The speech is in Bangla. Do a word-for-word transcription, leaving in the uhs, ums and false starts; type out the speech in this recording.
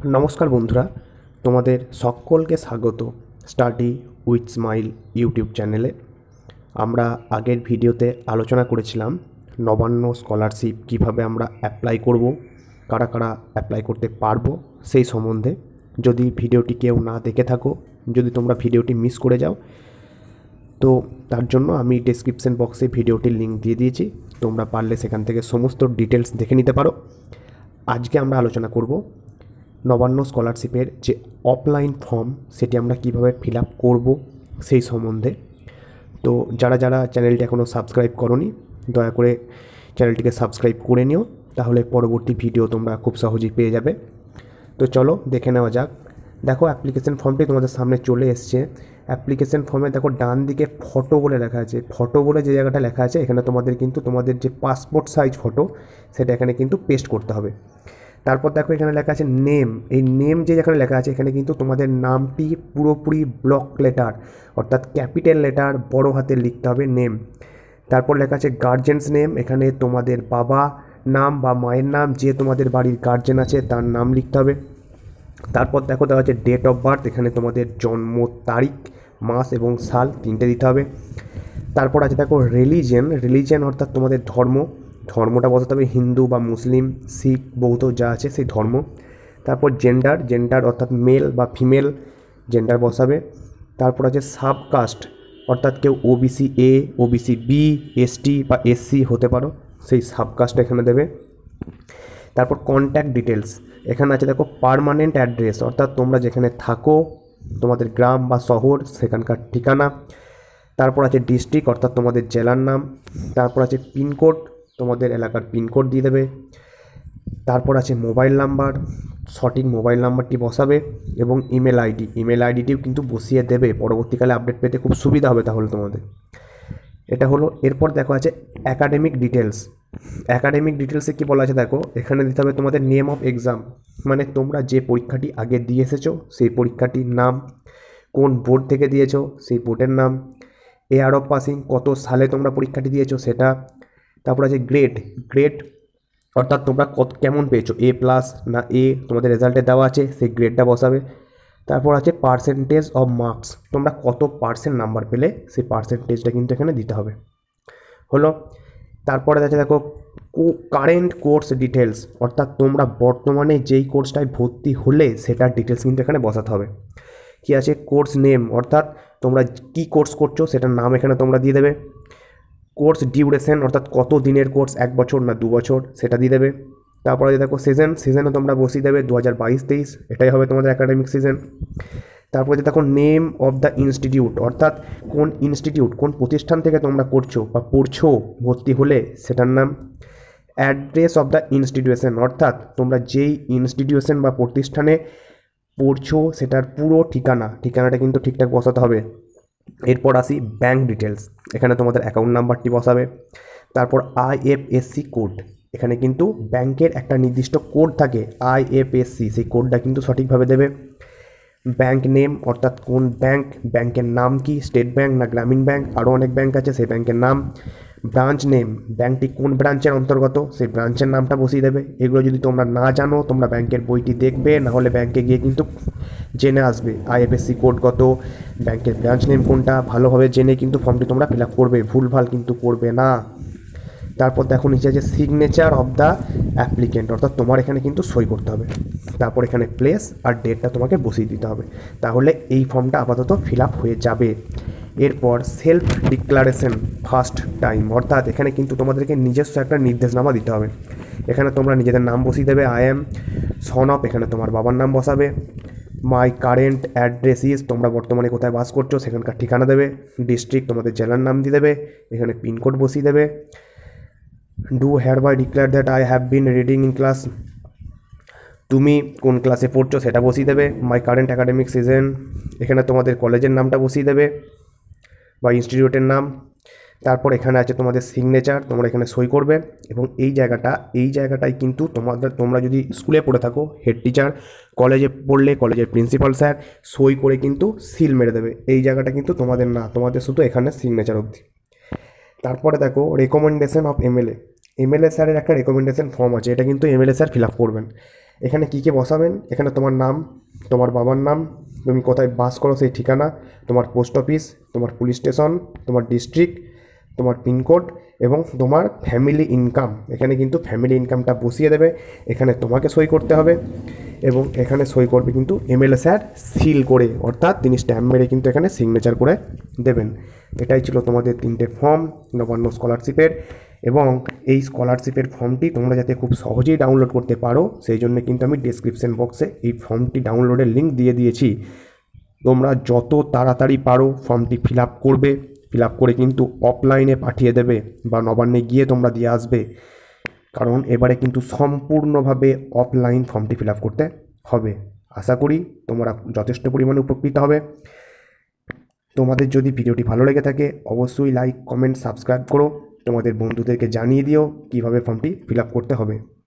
নমস্কার বন্ধুরা, তোমাদের সকলকে স্বাগত স্টাডি উইথ স্মাইল ইউটিউব চ্যানেলে। আমরা আগের ভিডিওতে আলোচনা করেছিলাম নবান্ন স্কলারশিপ কিভাবে আমরা অ্যাপ্লাই করব, কারা কারা অ্যাপ্লাই করতে পারবো সেই সম্বন্ধে। যদি ভিডিওটি কেউ না দেখে থাকো, যদি তোমরা ভিডিওটি মিস করে যাও, তো তার জন্য আমি ডেসক্রিপশন বক্সে ভিডিওটির লিঙ্ক দিয়ে দিয়েছি, তোমরা পারলে সেখান থেকে সমস্ত ডিটেলস দেখে নিতে পারো। আজকে আমরা আলোচনা করব নবান্ন স্কলারশিপের যে অফলাইন ফর্ম সেটি আমরা কিভাবে ফিল আপ করবো সেই সম্বন্ধে। তো যারা যারা চ্যানেলটি এখনও সাবস্ক্রাইব করোনি, দয়া করে চ্যানেলটিকে সাবস্ক্রাইব করে নিও, তাহলে পরবর্তী ভিডিও তোমরা খুব সহজেই পেয়ে যাবে। তো চলো দেখে নেওয়া যাক। দেখো, অ্যাপ্লিকেশন ফর্মটি তোমাদের সামনে চলে এসছে। অ্যাপ্লিকেশন ফর্মে দেখো ডান দিকে ফটো বলে লেখা আছে। ফটো বলে যে জায়গাটা লেখা আছে, এখানে তোমাদের কিন্তু তোমাদের যে পাসপোর্ট সাইজ ফটো সেটা এখানে কিন্তু পেস্ট করতে হবে। তারপর দেখো এখানে লেখা আছে নেম। এই নেম যে যেখানে লেখা আছে, এখানে কিন্তু তোমাদের নামটি পুরোপুরি ব্লক লেটার অর্থাৎ ক্যাপিটাল লেটার বড় হাতে লিখতে হবে, নেম। তারপর লেখা আছে গার্জেন্স নেম, এখানে তোমাদের বাবা নাম বা মায়ের নাম, যে তোমাদের বাড়ির গার্জেন আছে তার নাম লিখতে হবে। তারপর দেখো দেওয়া আছে ডেট অফ বার্থ, এখানে তোমাদের জন্ম তারিখ, মাস এবং সাল তিনটে দিতে হবে। তারপর আছে দেখো রিলিজিয়ন। রিলিজিয়ন অর্থাৎ তোমাদের ধর্ম, ধর্মটা বসাতে হবে হিন্দু বা মুসলিম, শিখ, বৌদ্ধ যা আছে সেই ধর্ম। তারপর জেন্ডার, জেন্ডার অর্থাৎ মেল বা ফিমেল জেন্ডার বসাবে। তারপর আছে সাবকাস্ট অর্থাৎ কেউ OBC A, OBC B, ST বা এসসি হতে পারো, সেই সাবকাস্টটা এখানে দেবে। তারপর কন্ট্যাক্ট ডিটেলস, এখানে আছে দেখো পার্মানেন্ট অ্যাড্রেস অর্থাৎ তোমরা যেখানে থাকো, তোমাদের গ্রাম বা শহর সেখানকার ঠিকানা। তারপর আছে ডিস্ট্রিক্ট অর্থাৎ তোমাদের জেলার নাম। তারপর আছে পিনকোড, তোমাদের এলাকার পিনকোড দিয়ে দেবে। তারপর আছে মোবাইল নাম্বার, সঠিক মোবাইল নাম্বারটি বসাবে এবং ইমেল আইডি, ইমেল আইডিটিও কিন্তু বসিয়ে দেবে, পরবর্তীকালে আপডেট পেতে খুব সুবিধা হবে তাহলে তোমাদের। এটা হলো। এরপর দেখো আছে অ্যাকাডেমিক ডিটেলস। অ্যাকাডেমিক ডিটেলসে কী বলা আছে দেখো, এখানে দিতে হবে তোমাদের নেম অফ এক্সাম, মানে তোমরা যে পরীক্ষাটি আগে দিয়ে এসেছো সেই পরীক্ষাটির নাম, কোন বোর্ড থেকে দিয়েছো সেই বোর্ডের নাম, ইয়ার অফ পাসিং কত সালে তোমরা পরীক্ষাটি দিয়েছো সেটা। তারপর আছে গ্রেড, গ্রেড অর্থাৎ তোমরা কত কেমন পেয়েছো, এ প্লাস না এ, তোমাদের রেজাল্টে দেওয়া আছে সেই গ্রেডটা বসাবে। তারপর আছে পার্সেন্টেজ অফ মার্কস, তোমরা কত পার্সেন্ট নাম্বার পেলে সেই পার্সেন্টেজটা কিন্তু এখানে দিতে হবে। হলো। তারপরে আছে দেখো কারেন্ট কোর্স ডিটেলস অর্থাৎ তোমরা বর্তমানে যেই কোর্সটায় ভর্তি হলে সেটার ডিটেলস কিন্তু এখানে বসাতে হবে। কী আছে কোর্স নেম অর্থাৎ তোমরা কী কোর্স করছো সেটার নাম এখানে তোমরা দিয়ে দেবে। কোর্স ডিউরেশন অর্থাৎ কত দিনের কোর্স, এক বছর না দু বছর, সেটা দিয়ে দেবে। তারপরে দেখো সিজন, সিজনে তোমরা বসিয়ে দেবে দু হাজার বাইশ তেইশ, এটাই হবে তোমাদের একাডেমিক সিজন। তারপরে দেখো নেম অফ দ্য ইনস্টিটিউট অর্থাৎ কোন ইনস্টিটিউট, কোন প্রতিষ্ঠান থেকে তোমরা করছো বা পড়ছো ভর্তি হলে সেটার নাম। অ্যাড্রেস অফ দ্য ইনস্টিটিউশন অর্থাৎ তোমরা যেই ইনস্টিটিউশন বা প্রতিষ্ঠানে পড়ছো সেটার পুরো ঠিকানা, ঠিকানাটা কিন্তু ঠিকঠাক বসাতে হবে। এরপর আসি ব্যাঙ্ক ডিটেলস, এখানে তোমাদের অ্যাকাউন্ট নাম্বারটি বসাবে। তারপর আইএফএসসি কোড, এখানে কিন্তু ব্যাংকের একটা নির্দিষ্ট কোড থাকে আইএফএসসি, সেই কোডটা কিন্তু সঠিকভাবে দেবে। ব্যাঙ্ক নেম অর্থাৎ কোন ব্যাঙ্ক, ব্যাংকের নাম কি, স্টেট ব্যাঙ্ক না গ্রামীণ ব্যাঙ্ক, আরও অনেক ব্যাঙ্ক আছে সেই ব্যাংকের নাম। ব্রাঞ্চ নেম, ব্যাঙ্কটি কোন ব্রাঞ্চের অন্তর্গত সেই ব্রাঞ্চের নামটা বসিয়ে দেবে। এগুলো যদি তোমরা না জানো তোমরা ব্যাংকের বইটি দেখবে, না হলে ব্যাংকে গিয়ে কিন্তু জেনে আসবে আইএফএসসি কোড কত, ব্যাংকের ব্রাঞ্চ নেম কোনটা, ভালোভাবে জেনে কিন্তু ফর্মটি তোমরা ফিল আপ করবে, ভুলভাল কিন্তু করবে না। তারপর দেখো নিচে আছে সিগনেচার অফ দ্য অ্যাপ্লিকেন্ট অর্থাৎ তোমার এখানে কিন্তু সই করতে হবে। তারপর এখানে প্লেস আর ডেটটা তোমাকে বসিয়ে দিতে হবে, তাহলে এই ফর্মটা আপাতত ফিল আপ হয়ে যাবে। এরপর সেলফ ডিক্লারেশন ফার্স্ট টাইম অর্থাৎ এখানে কিন্তু তোমাদেরকে নিজস্ব একটা নির্দেশনামা দিতে হবে। এখানে তোমরা নিজেদের নাম বসিয়ে দেবে, আই এম সন অফ, এখানে তোমার বাবার নাম বসাবে। মাই কারেন্ট অ্যাড্রেস ইজ, তোমরা বর্তমানে কোথায় বাস করছো সেখানকার ঠিকানা দেবে। ডিস্ট্রিক্ট তোমাদের জেলার নাম দিয়ে দেবে, এখানে পিনকোড বসিয়ে দেবে। Do hereby declare that I have been reading in class, তুমি কোন ক্লাসে পড়ছো সেটা বসিয়ে দেবে। মাই কারেন্ট অ্যাকাডেমিক সিজন, এখানে তোমাদের কলেজের নামটা বসিয়ে দেবে বা ইনস্টিটিউটের নাম। তারপর এখানে আছে তোমাদের সিগনেচার, তোমরা এখানে সই করবে এবং এই জায়গাটা এই জায়গাটাই কিন্তু তোমাদের, তোমরা যদি স্কুলে পড়ে থাকো হেড টিচার, কলেজে পড়লে কলেজের প্রিন্সিপাল স্যার সই করে কিন্তু সিল মেরে দেবে। এই জায়গাটা কিন্তু তোমাদের না, তোমাদের শুধু এখানে সিগনেচার অবধি। তারপরে দেখো রেকমেন্ডেশন অফ এমএলএ, এমএলএ স্যারের একটা রেকমেন্ডেশন ফর্ম আছে, এটা কিন্তু এমএলএ স্যার ফিল আপ করবেন। এখানে কী কী বসাবেন, এখানে তোমার নাম, তোমার বাবার নাম, তুমি কোথায় বাস করো সেই ঠিকানা, তোমার পোস্ট অফিস, তোমার পুলিশ স্টেশন, তোমার ডিস্ট্রিক্ট, তোমার পিনকোড এবং তোমার ফ্যামিলি ইনকাম। এখানে কিন্তু ফ্যামিলি ইনকামটা বসিয়ে দেবে, এখানে তোমাকে সই করতে হবে এবং এখানে সই করবে কিন্তু এমএলএ স্যার সিল করে, অর্থাৎ তিনি স্ট্যাম্প মেরে কিন্তু এখানে সিগনেচার করে দেবেন। এটাই ছিল তোমাদের তিনটে ফর্ম নবান্ন স্কলারশিপের। এবং এই স্কলারশিপের ফর্মটি তোমরা যাতে খুব সহজেই ডাউনলোড করতে পারো সেই জন্য কিন্তু আমি ডেসক্রিপশন বক্সে এই ফর্মটি ডাউনলোডের লিঙ্ক দিয়ে দিয়েছি। তোমরা যত তাড়াতাড়ি পারো ফর্মটি ফিল আপ করবে, ফিল আপ করে কিন্তু অফলাইনে পাঠিয়ে দেবে বা নবান্নে গিয়ে তোমরা দিয়ে আসবে, কারণ এবারে কিন্তু সম্পূর্ণভাবে অফলাইন ফর্মটি ফিল আপ করতে হবে। আশা করি তোমরা যথেষ্ট পরিমাণে উপকৃত হবে। তোমাদের যদি ভিডিওটি ভালো লেগে থাকে অবশ্যই লাইক, কমেন্ট, সাবস্ক্রাইব করো। তোমাদের বন্ধুদেরকে জানিয়ে দিও কীভাবে ফর্মটি ফিল আপ করতে হবে।